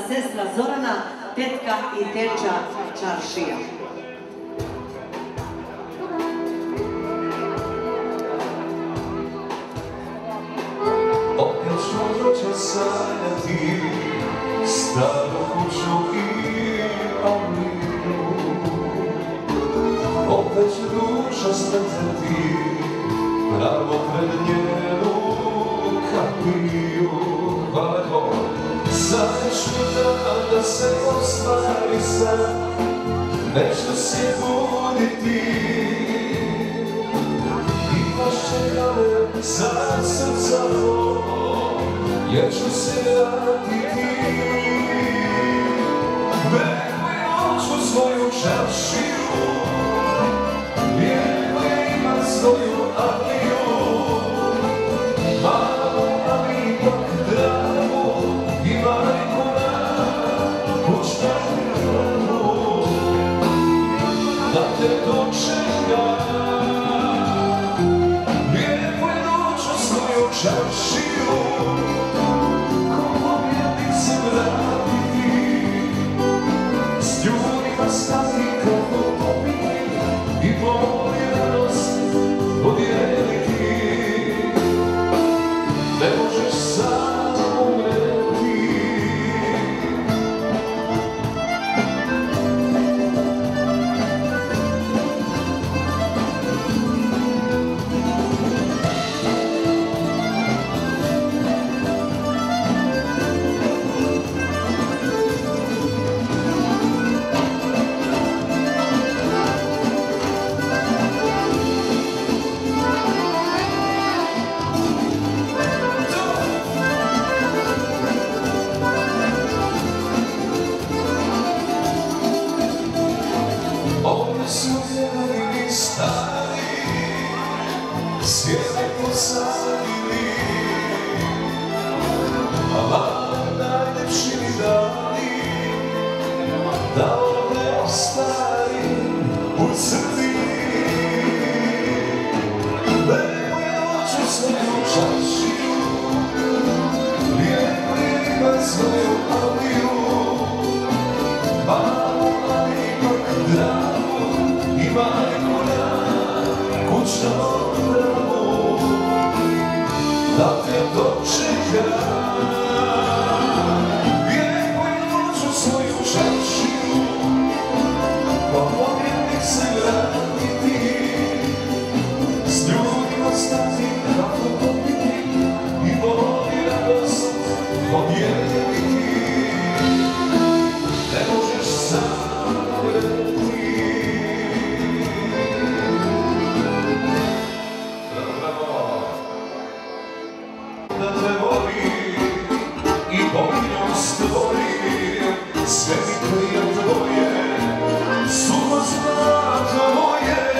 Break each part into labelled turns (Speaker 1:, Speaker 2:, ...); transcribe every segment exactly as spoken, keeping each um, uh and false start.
Speaker 1: sestra Zorana, tetka i teča Čaršija.
Speaker 2: Opet ću doće sanjati staru kuću i Aliju. Opet ću duša sretati pravo pred njenu kapiju. Valeko, završni dan da se ostvari san, neću se buditi. Imaš čekale za srca ovo, jer ću se vratiti. Lijepo je noću svoju čaršiju, lijepo je imat svoju Aliju. Malo, ali ipak drago, i majku na kućna glavu, da te dočeka. Lijepo je noću svoju čaršiju, ko pobjednik se vratiti, s ljudima stati kako pobiti i bol i radost podijeliti. Ne možeš sam umreti. Ovdje su vjeri stari, sjede posadili, a vam najljepši mi dali, da ovdje stari u crni. Lijepo je noću svoju čaršiju, lijepo je imat svoju Aliju. Malo, ali ipak drago, i majku na kućnom bravu, da te dočeka. Lijepo je noću svoju čaršiju, pa pobjednik se vratiti, s ljudima stati kako pobiti i bol i radost podijeliti. Ne možeš sam umreti. Da te voli i pominjom stvori, sve mi krije tvoje, suho zlato moje.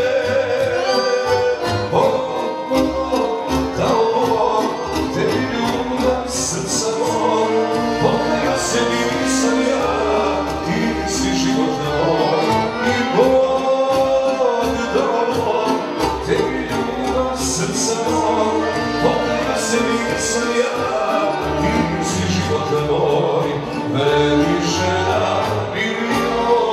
Speaker 2: O, o, o, da ovo tebi ljubav srca moj, pokajao se nisam ja, ti si život moj. I Bog dao tebi ljubav srca moj, pokajao se nisam ja, ti si život moj. Vredi žena milion.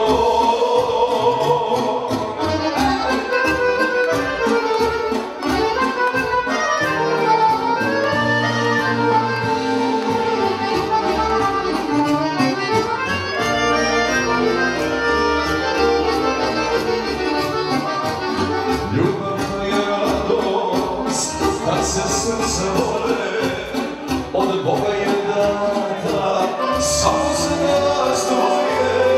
Speaker 2: Ljubav je radost, kad se srce vole, od Boga je data, samo za nas dvoje.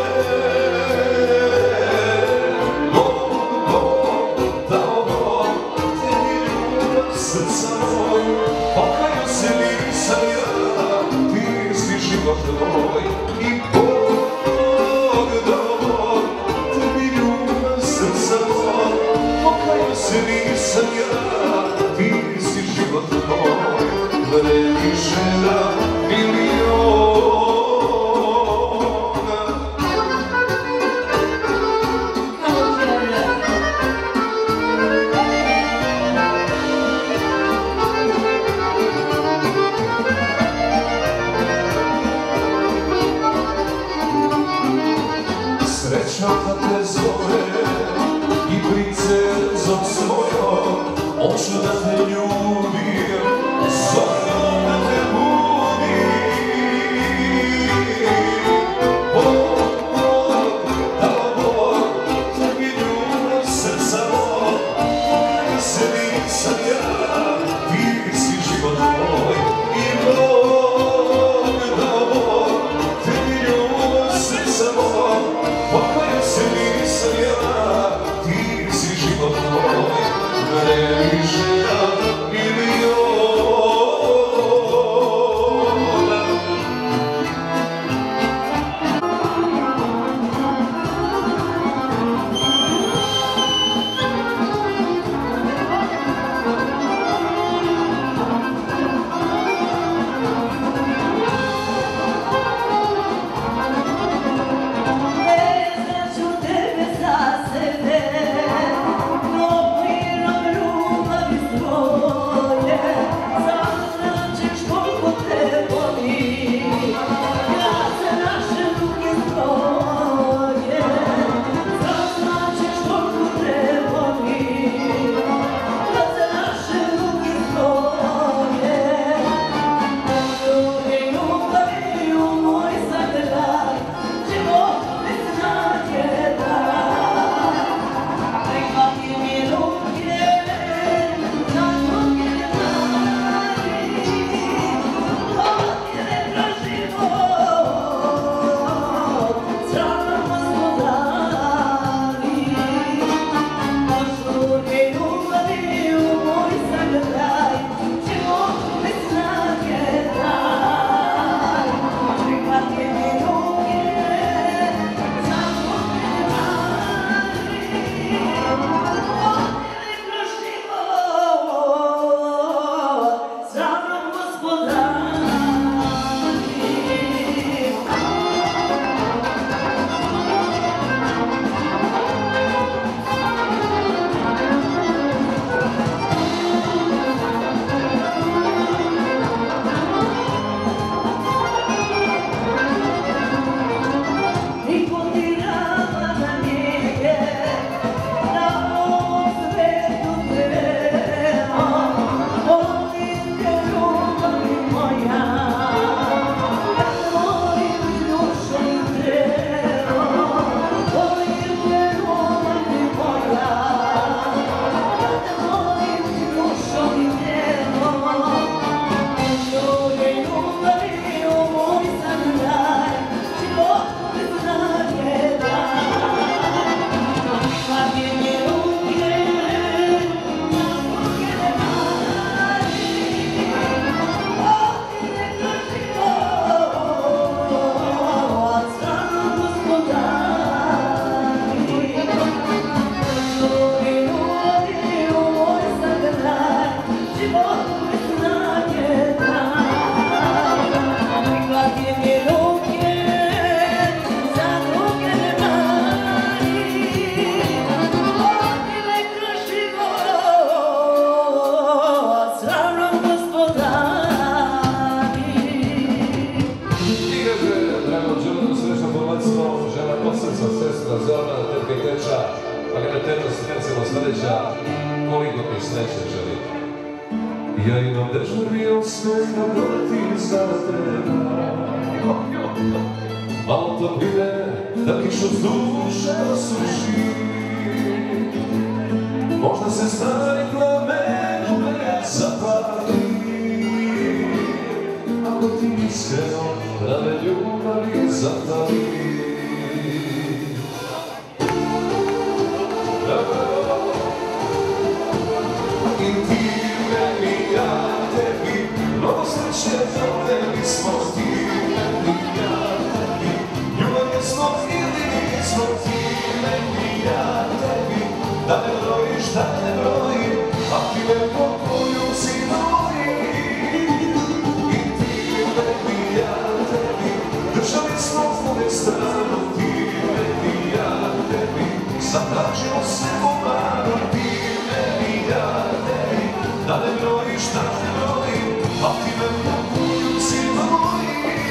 Speaker 2: Bog, Bog, dao Bog, tebi ljubav srca moj, pokajao se nisam ja, ti si život moj. I Bog dao Bog, tebi ljubav srca moj, pokajao se nisam ja, ti si život moj. Vredi žena milion. Hoću da te ljubim, stvarno da te budim. Bog, Bog, dao Bog, tebi ljubav srca moj. Pogledaj se, nisam ja, ti si život moj. I Bog, dao Bog, tebi ljubav srca moj. Pogledaj se, nisam ja, ti si život moj. Previše ja miliona.
Speaker 1: Vezat ću tebe za sebe, toplinom ljubavi svoje. Saznaćeš koliko te volim, kad se naše ruke spoje. Saznaćeš koliko te volim, kad se naše ruke spoje. Ljubi, ljubavi u moj zagrljaj, život bez snage daj. Prihvati mi ruke, na ruke daj. Hvala ti rekla život, sram vas podari. Ljubi, ljubavi u moj zagrljaj, život bez snage daj. Prihvati mi ruke, na ruke daj. Hvala ti rekla život, sram vas podari. Niko ti nama da nije, na ovom svetu treba. Volim te ljubavi moja, ja te volim dušom i telom. Volim te ljubavi moja, ja te volim dušom i telom. Ljubi, ljubavi u moj zagrljaj, život bez snage daj. Prihvati mi ruke, na ruke daj. Hvala ti rekla život, sram vas podari. Ljubi, ljubavi u moj zagrljaj, život bez snage daj. Prihvati mi ruke, za ruke ne mani. Hvala ti rekla život, sram vas podari.
Speaker 3: I kaže, drago Đurno, srećno bogatstvo, žena od srca, sestra, Zorana, tetka i teča, pa kada teta s hercemo sljedeća, koliko ti sreće želi. Ja imam dežurni osmeh na vrti za teba. Malo to bide, da kišu s duše osuši. Možda se stari plamen uvek zapali. Ako ti iskreno da me ljubavi zatali. I ti meni, ja tebi, mnogo sreće doneli smo. Ti meni, ja tebi, ljubav je smo ili nismo. Ti meni, ja tebi, da ne brojiš, da ne brojim, a ti me po poljuci broji. I ti meni, ja tebi, držali smo pune stranu. Ti meni, ja tebi, zatražimo se po manu. Ti meni, ja tebi, da ne brojiš, da ne brojim, a ti me po poljuci broji.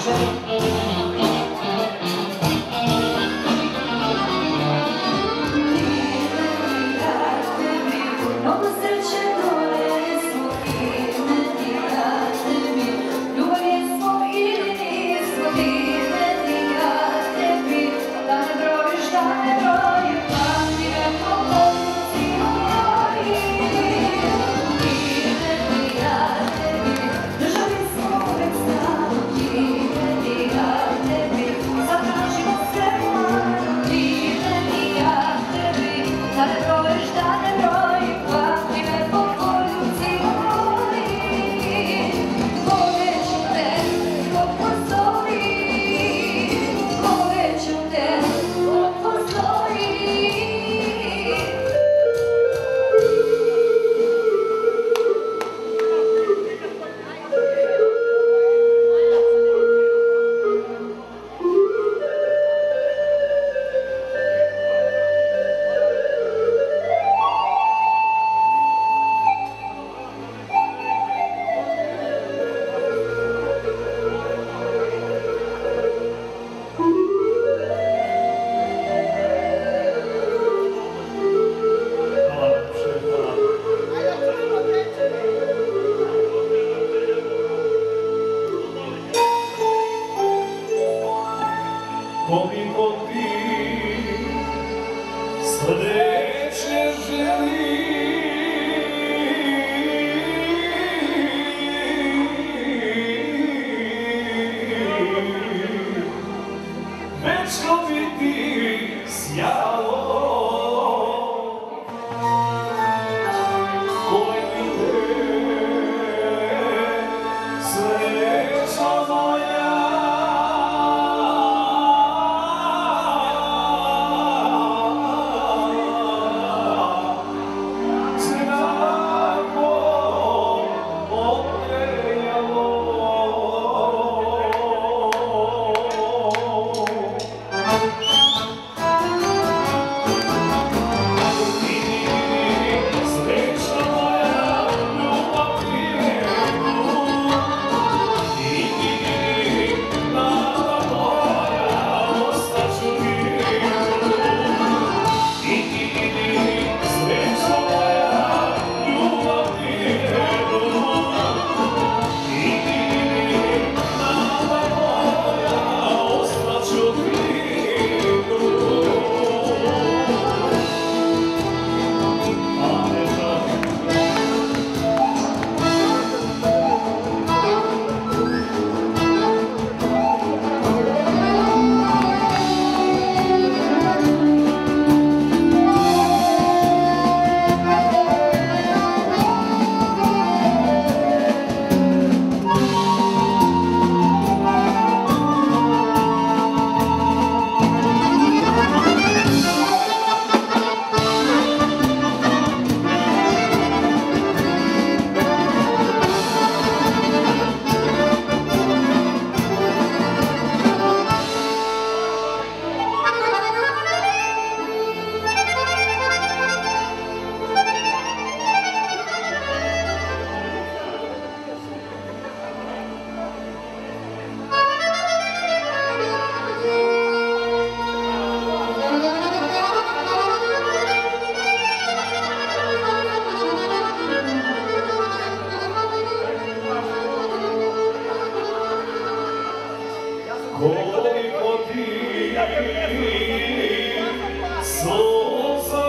Speaker 3: Koliko ti sreće želim, večno bi ti sjalo, koji te sreća moja. Koliko ti sunca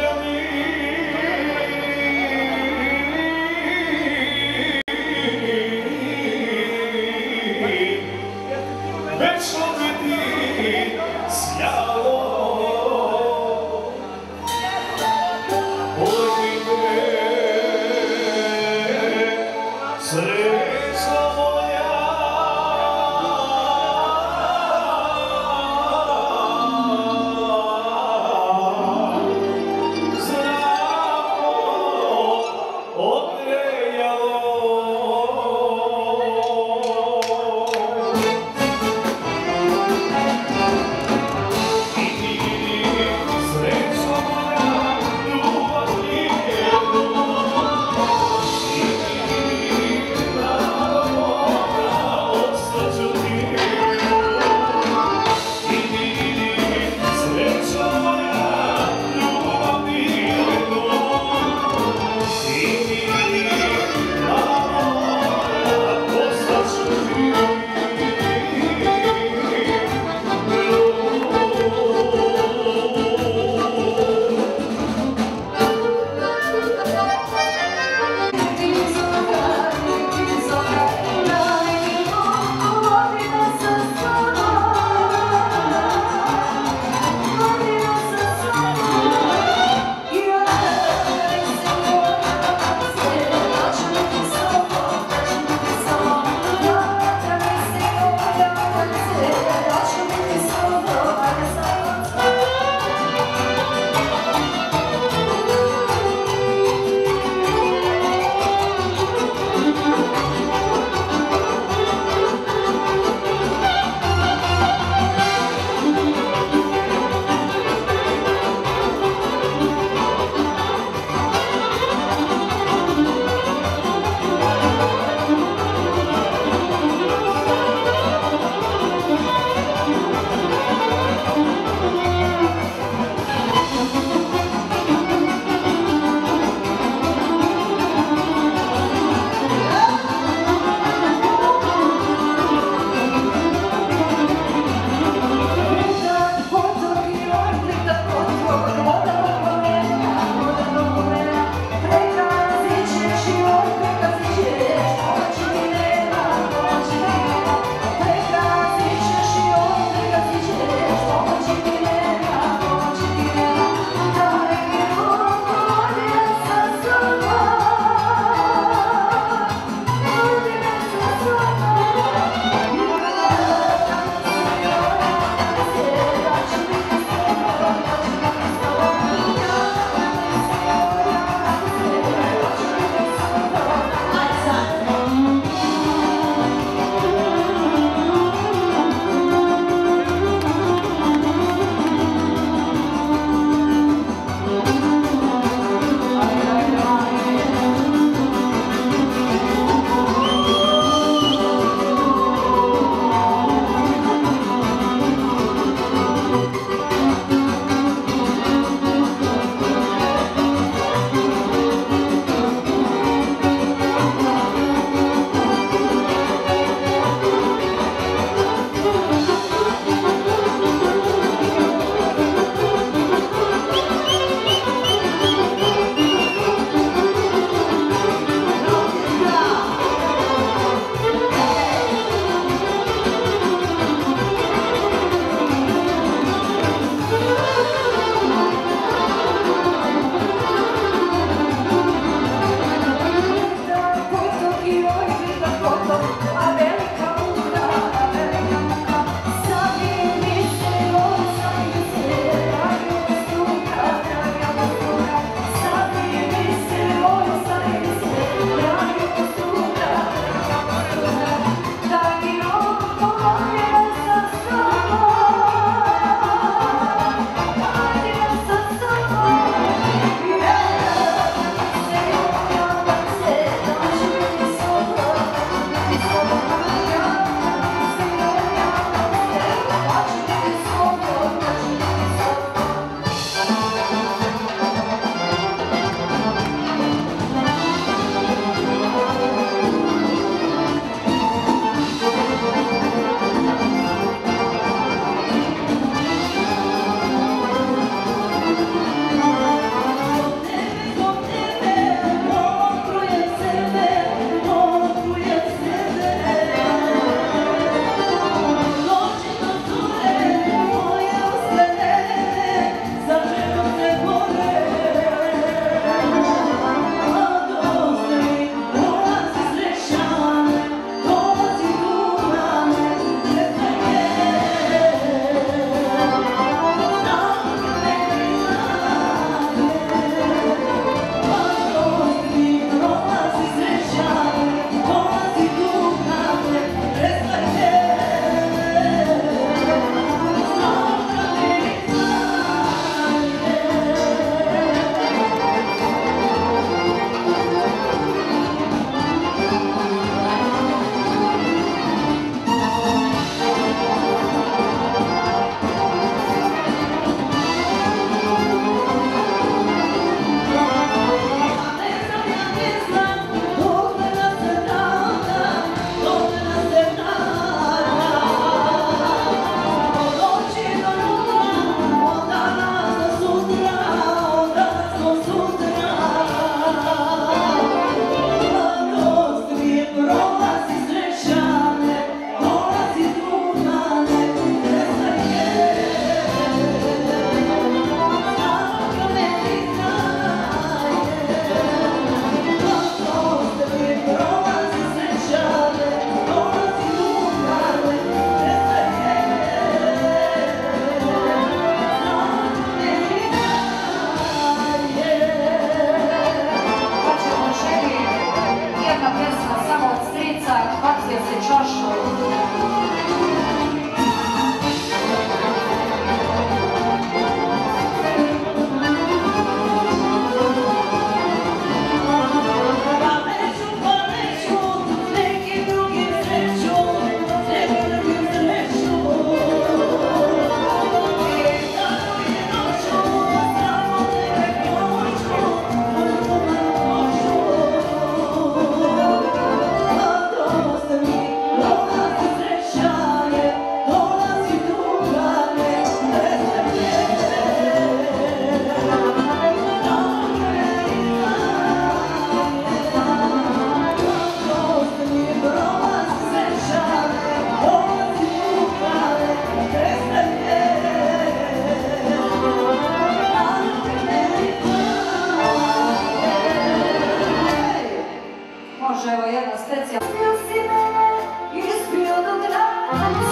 Speaker 3: želim, večno bi ti sjalo, koji te sreća moja.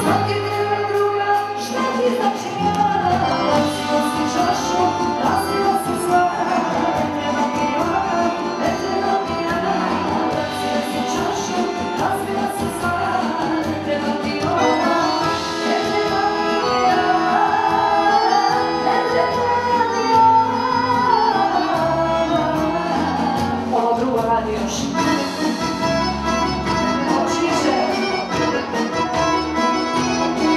Speaker 4: Svaki dio druga, šta ti znači ja? Razvila si čašu, razvila si sva. Ne treba mi ona, ne treba mi ja. Razvila si čašu, razvila si sva. Ne treba mi ona, ne treba mi ja. Ne treba mi ona. Ovo drugo radi još. Očiće.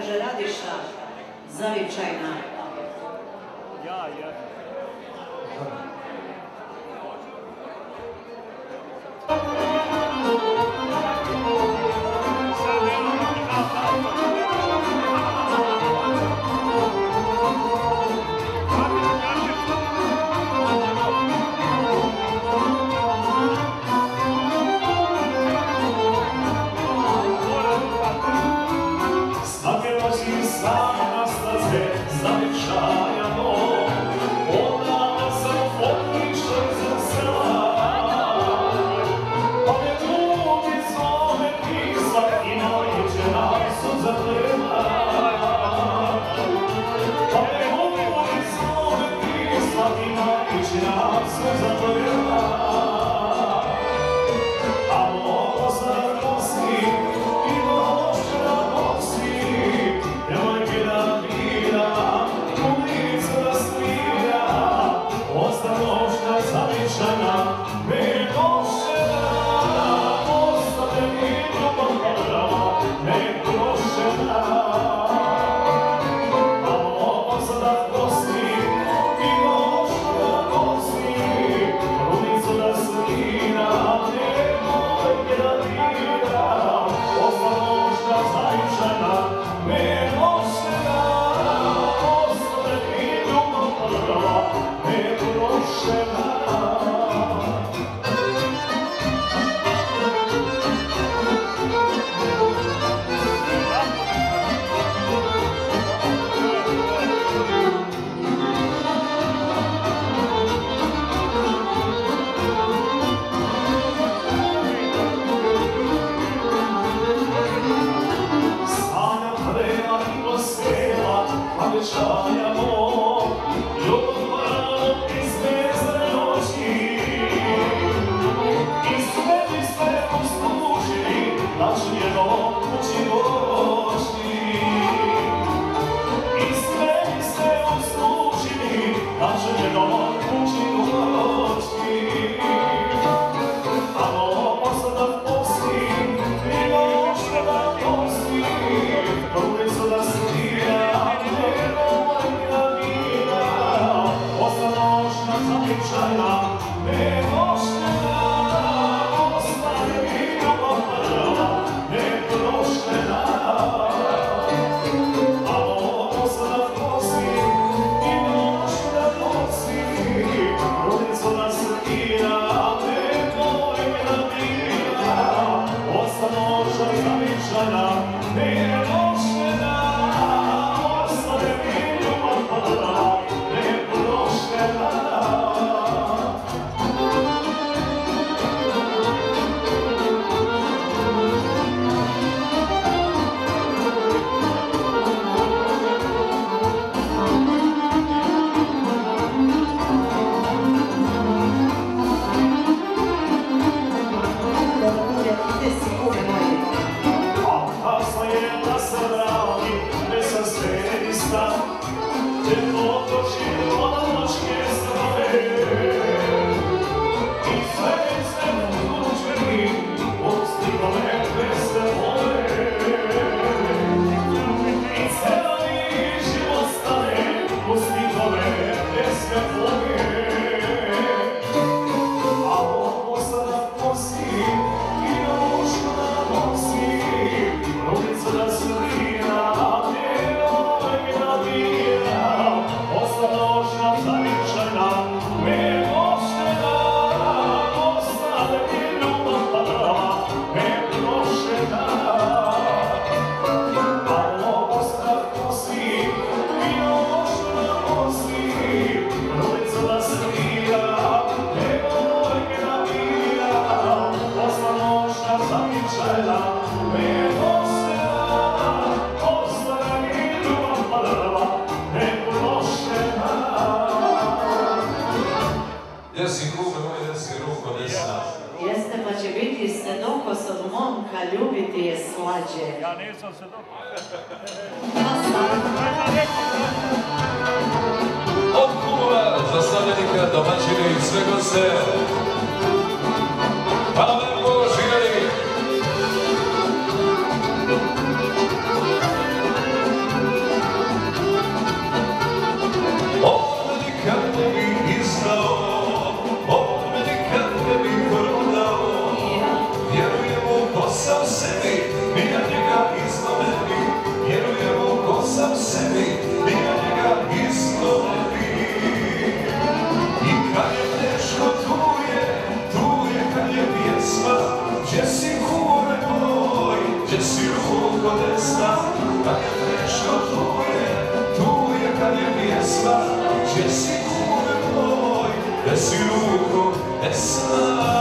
Speaker 1: kaže Radiša, zavičajna.
Speaker 5: Ja, ja.
Speaker 1: Jeste, pa će biti sedokosog momka, ljubiti je slađe.
Speaker 5: Ja nisam sedokos.
Speaker 3: Od klubova zastavljenika, domaćine i sve goste. Hvala vam Bogu, živjeli! desna, kad je teško tu je, tu je kad je pjesma, gdje si kume moj, gdje si ruko desna.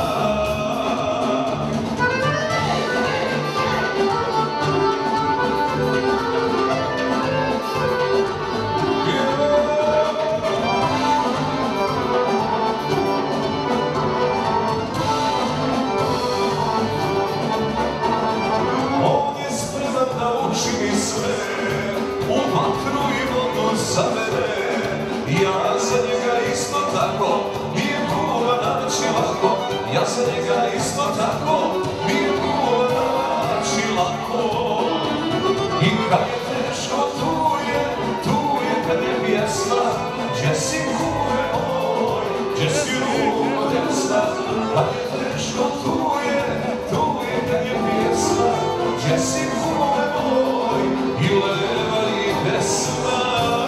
Speaker 3: U vatru i vodu za mene, ja za njega isto tako, nije kuva naći lako, ja za njega isto tako, nije kuva naći lako. I kad je teško tu je, tu je kad je pjesma, gdje si kuve moj, gdje si ruko desna, kad je teško tu je, tu je kad je pjesma, gdje si kuve moj, i leva i desna.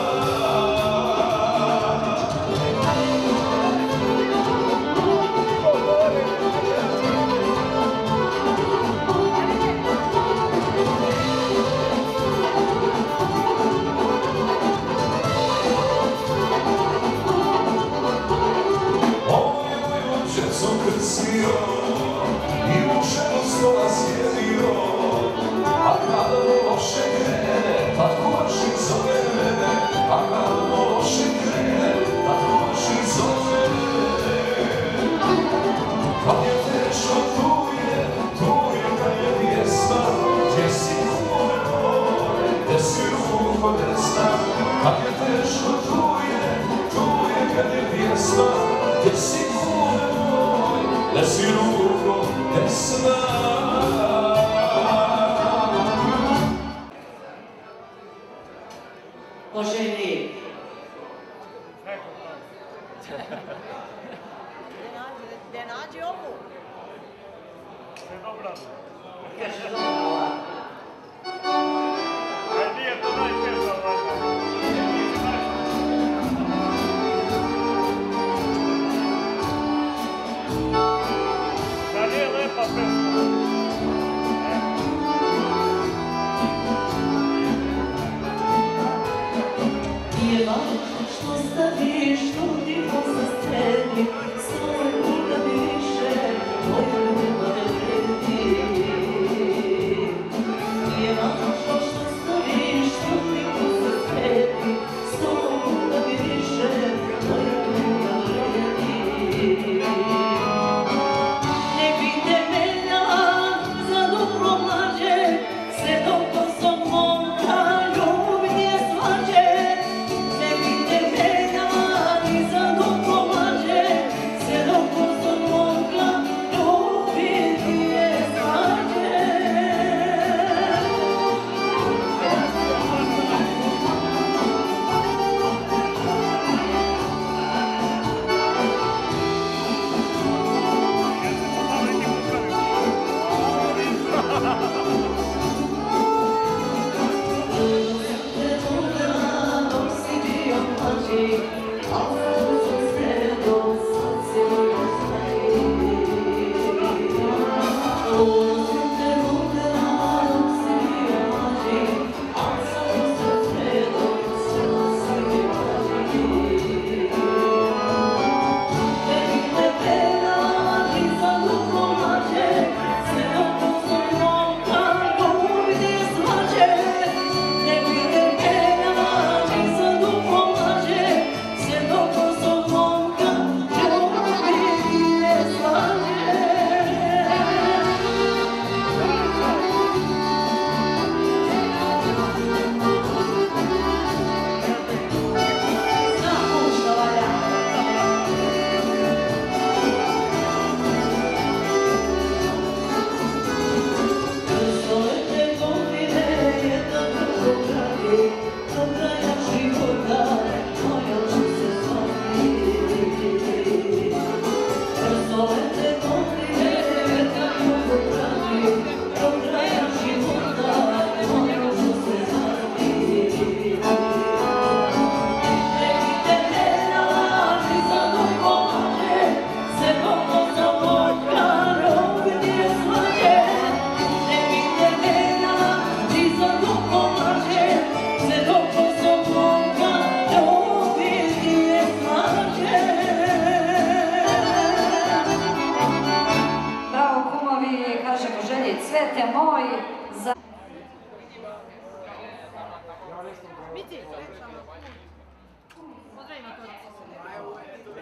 Speaker 3: On je moju djecu krstio i u šesto nas sjedio, a kada loše krene, tad kuvaši zove mene, a kada loše krene, tad kuvaši zove mene. Kad je teško tu je, tu je kad je pjesma, gdje si kume moj, gdje si ruko desna. Kad je teško tu je, tu je kad je pjesma, gdje si kume moj, gdje si ruko desna.
Speaker 1: Poželi.
Speaker 6: Gdje nađi ovu?
Speaker 5: Sve dobro.
Speaker 1: Kaže dobro.
Speaker 5: Kaj nije to najteža valjda?
Speaker 6: Reci, srećan put. Pozdravimo to.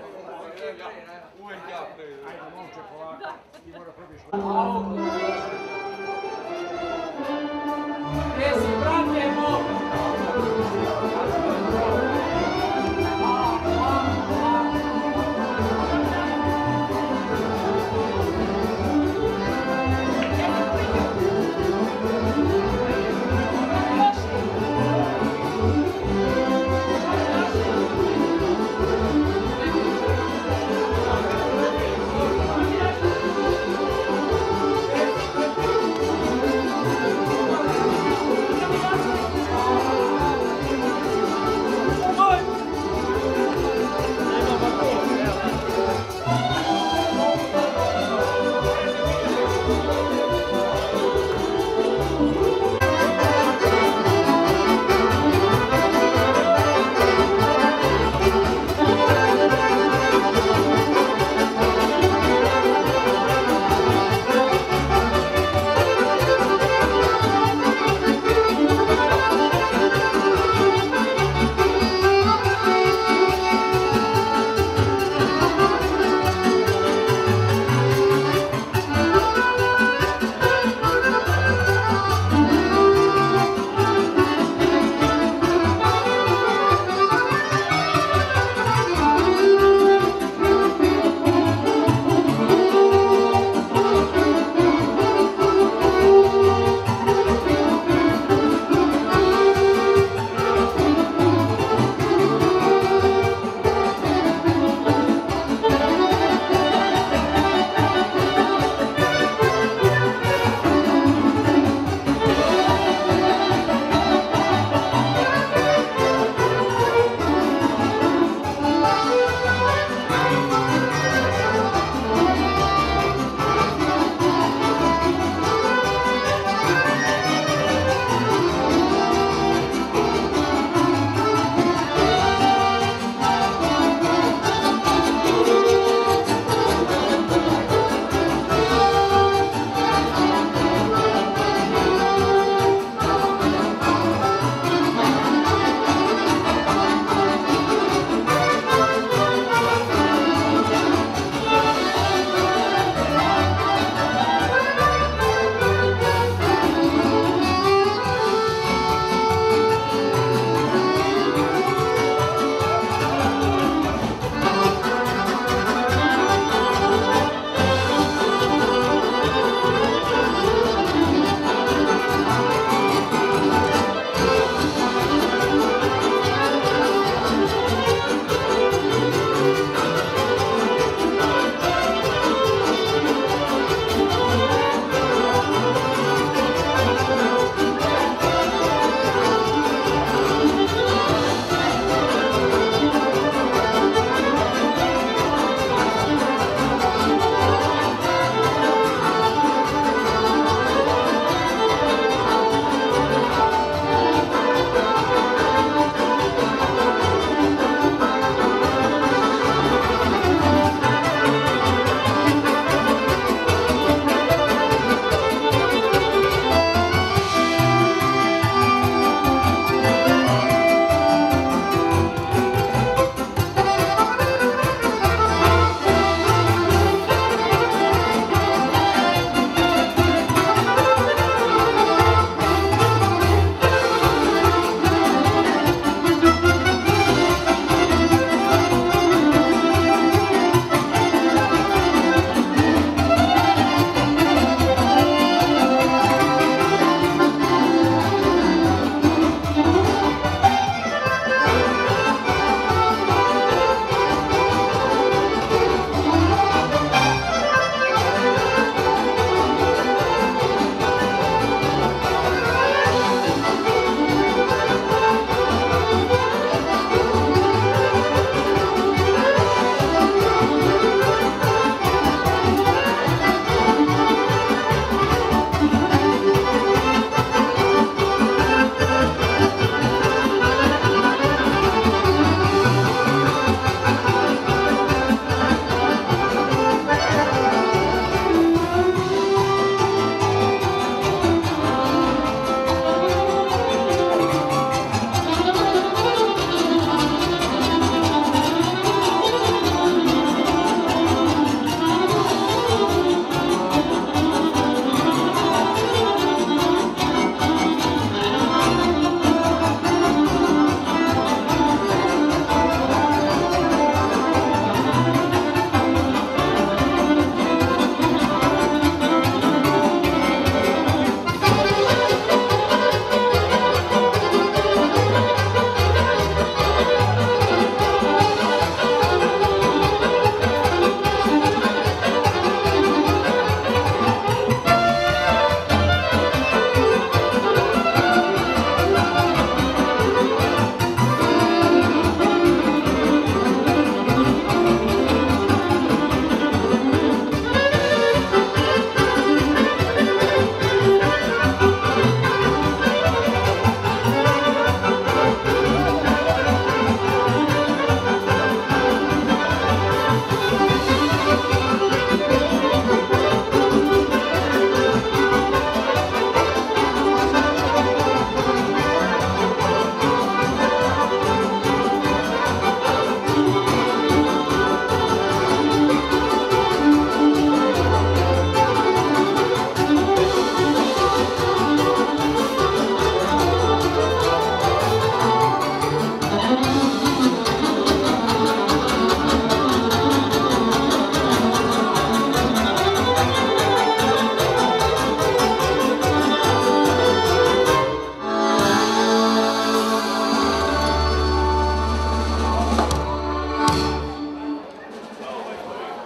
Speaker 7: Uvijek ja prvi. Ajde, momče, polako. Ti mora probiš.